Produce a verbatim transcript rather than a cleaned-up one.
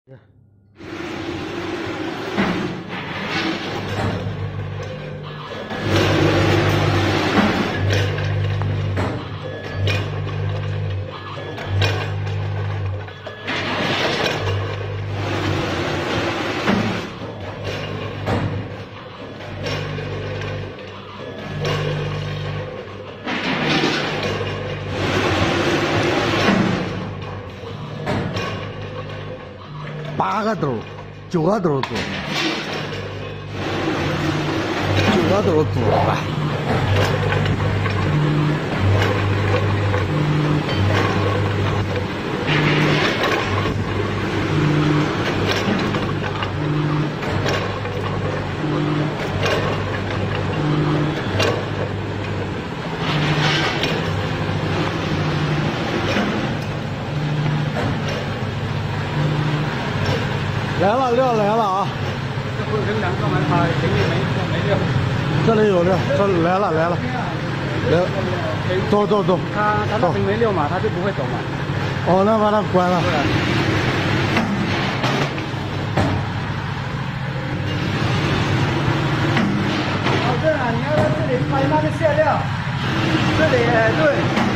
八个兜，九个兜做，九个兜做吧。来了，料来了啊！ 这不是两个门，他肯定没没料。 这里有料，这里来了来了，来，走走走。 他他那边没料嘛，他就不会走嘛。 哦，那把它关了。 哦，对了，你要在这里拍那个馅料，这里哎对。